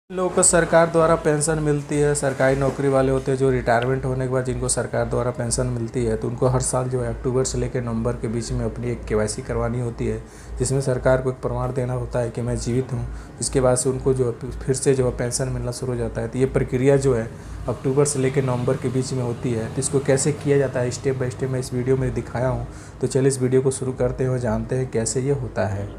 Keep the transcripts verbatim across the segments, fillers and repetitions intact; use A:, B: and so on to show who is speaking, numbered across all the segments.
A: लोगों को सरकार द्वारा पेंशन मिलती है। सरकारी नौकरी वाले होते हैं जो रिटायरमेंट होने के बाद जिनको सरकार द्वारा पेंशन मिलती है, तो उनको हर साल जो है अक्टूबर से लेकर नवंबर के बीच में अपनी एक केवाईसी करवानी होती है, जिसमें सरकार को एक प्रमाण देना होता है कि मैं जीवित हूँ। इसके बाद से उनको जो फिर से जो है पेंशन मिलना शुरू हो जाता है। तो ये प्रक्रिया जो है अक्टूबर से लेकर नवंबर के बीच में होती है। तो इसको कैसे किया जाता है स्टेप बाय स्टेप मैं इस वीडियो में दिखाया हूँ। तो चलिए इस वीडियो को शुरू करते हैं और जानते हैं कैसे ये होता है।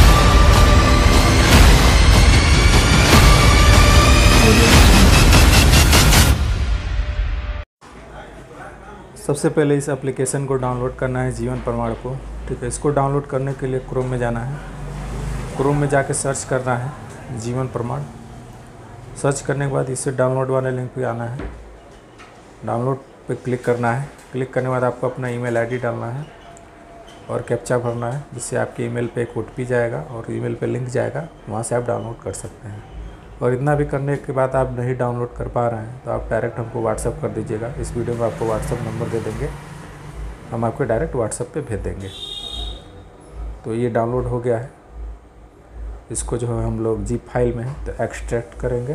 A: सबसे पहले इस एप्लीकेशन को डाउनलोड करना है, जीवन प्रमाण को। ठीक है, इसको डाउनलोड करने के लिए क्रोम में जाना है। क्रोम में जाके सर्च करना है जीवन प्रमाण। सर्च करने के बाद इससे डाउनलोड वाले लिंक पे आना है। डाउनलोड पे क्लिक करना है। क्लिक करने के बाद आपको अपना ईमेल आईडी डालना है और कैप्चा भरना है, जिससे आपके ईमेल पे एक ओटीपी जाएगा और ईमेल पे लिंक जाएगा, वहाँ से आप डाउनलोड कर सकते हैं। और इतना भी करने के बाद आप नहीं डाउनलोड कर पा रहे हैं तो आप डायरेक्ट हमको व्हाट्सअप कर दीजिएगा। इस वीडियो में आपको व्हाट्सअप नंबर दे देंगे, हम आपको डायरेक्ट व्हाट्सअप पे भेज देंगे। तो ये डाउनलोड हो गया है। इसको जो है हम लोग जी फाइल में है तो एक्सट्रैक्ट करेंगे।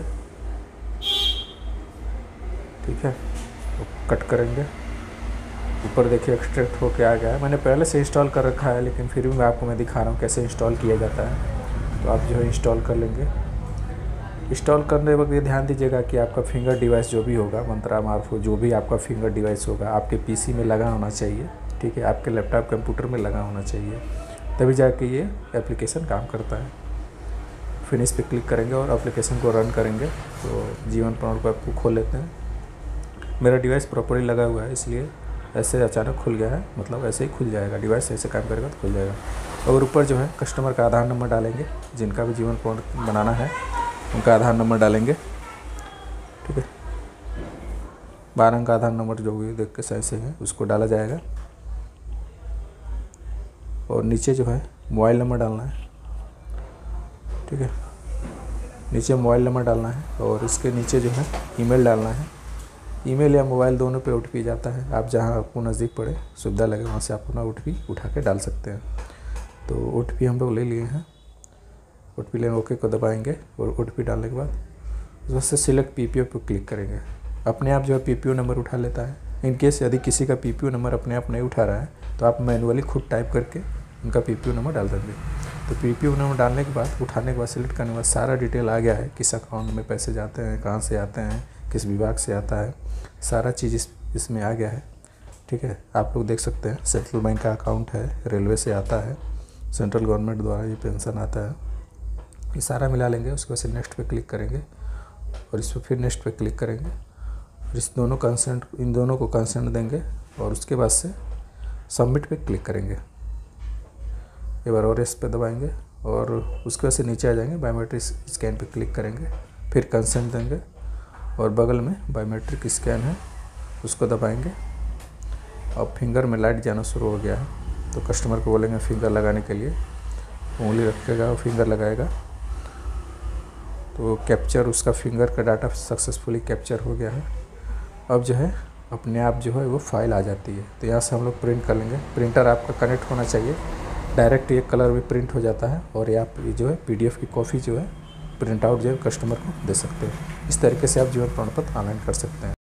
A: ठीक है, तो कट करेंगे। ऊपर देखिए एक्सट्रैक्ट होके आ गया है। मैंने पहले से इंस्टॉल कर रखा है, लेकिन फिर भी मैं आपको मैं दिखा रहा हूँ कैसे इंस्टॉल किया जाता है। तो आप जो है इंस्टॉल कर लेंगे। इंस्टॉल करने वक्त ये ध्यान दीजिएगा कि आपका फिंगर डिवाइस जो भी होगा, मंत्रा मार्फो जो भी आपका फिंगर डिवाइस होगा, आपके पीसी में लगा होना चाहिए। ठीक है, आपके लैपटॉप कंप्यूटर में लगा होना चाहिए, तभी जाके ये एप्लीकेशन काम करता है। फिनिश पे क्लिक करेंगे और एप्लीकेशन को रन करेंगे। तो जीवन प्रमाण को आपको खोल लेते हैं। मेरा डिवाइस प्रॉपर्ली लगा हुआ है, इसलिए ऐसे अचानक खुल गया है, मतलब ऐसे ही खुल जाएगा। डिवाइस ऐसे काम करेगा तो खुल जाएगा। और ऊपर जो है कस्टमर का आधार नंबर डालेंगे। जिनका भी जीवन प्रमाण बनाना है उनका आधार नंबर डालेंगे। ठीक है, बारह अंक का आधार नंबर जो भी देख के सही से है उसको डाला जाएगा। और नीचे जो है मोबाइल नंबर डालना है। ठीक है, नीचे मोबाइल नंबर डालना है और इसके नीचे जो है ईमेल डालना है। ईमेल या मोबाइल दोनों पे ओटीपी जाता है। आप जहां आपको नज़दीक पड़े सुविधा लगे वहाँ से आप अपना ओटीपी उठा के डाल सकते हैं। तो ओटीपी हम लोग ले लिए हैं। ओटीपी लेने ओके को दबाएंगे और ओटीपी डालने के बाद उससे सिलेक्ट पीपीओ पर क्लिक करेंगे। अपने आप जो है पीपीओ नंबर उठा लेता है। इन केस यदि किसी का पीपीओ नंबर अपने आप नहीं उठा रहा है तो आप मैनुअली खुद टाइप करके उनका पीपीओ नंबर डाल देंगे। तो पीपीओ नंबर डालने के बाद उठाने के बाद सिलेक्ट करने के बाद सारा डिटेल आ गया है, किस अकाउंट में पैसे जाते हैं, कहाँ से आते हैं, किस विभाग से आता है, सारा चीज़ इस इसमें आ गया है। ठीक है, आप लोग देख सकते हैं सेंट्रल बैंक का अकाउंट है, रेलवे से आता है, सेंट्रल गवर्नमेंट द्वारा ये पेंशन आता है। ये सारा मिला लेंगे। उसके बाद से नेक्स्ट पे क्लिक करेंगे और इस पर फिर नेक्स्ट पे क्लिक करेंगे और इस दोनों कंसेंट इन दोनों को कंसेंट देंगे और उसके बाद से सबमिट पे क्लिक करेंगे। एक बार और इस पे दबाएंगे और उसके बाद से नीचे आ जाएंगे। बायोमेट्रिक स्कैन पे क्लिक करेंगे, फिर कंसेंट देंगे और बगल में बायोमेट्रिक स्कैन है उसको दबाएंगे। अब फिंगर में लाइट जाना शुरू हो गया है। तो कस्टमर को बोलेंगे फिंगर लगाने के लिए, उंगली रखेगा और फिंगर लगाएगा। तो कैप्चर उसका फिंगर का डाटा सक्सेसफुली कैप्चर हो गया है। अब जो है अपने आप जो है वो फाइल आ जाती है। तो यहाँ से हम लोग प्रिंट कर लेंगे। प्रिंटर आपका कनेक्ट होना चाहिए, डायरेक्ट ये कलर में प्रिंट हो जाता है और ये आप जो है पीडीएफ की कॉपी जो है प्रिंट आउट जो है कस्टमर को दे सकते हैं। इस तरीके से आप जीवन प्रमाण पत्र ऑनलाइन कर सकते हैं।